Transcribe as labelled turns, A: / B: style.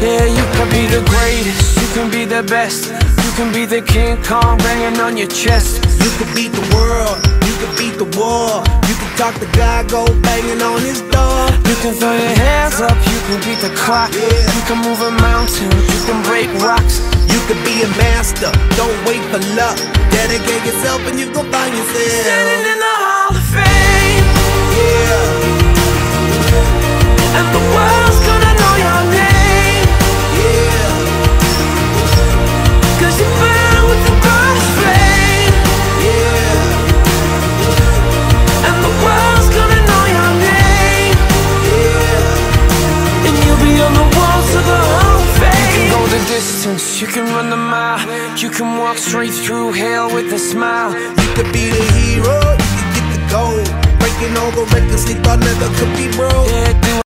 A: Yeah, you can be the greatest, you can be the best, you can be the King Kong banging on your chest.
B: You can beat the world, you can beat the war. You can talk to God, go banging on his door.
A: You can throw your hands up, you can beat the clock. You can move a mountain, you can break rocks.
B: You can be a master, don't wait for luck. Dedicate yourself and you gon' find yourself
A: Standing in the Hall of Fame.
B: Yeah,
A: And the world's gonna know your name.
B: yeah,
A: 'Cause you burn with the brightest flame.
B: yeah,
A: And the world's gonna know your name.
B: yeah.
A: And you'll be on the walls of the Hall of Fame. You can go the distance, you can run the mile. You can walk straight through hell with a smile.
B: You could be the hero, you could get the gold. Breaking all the records they thought never could be broke.
A: Yeah, do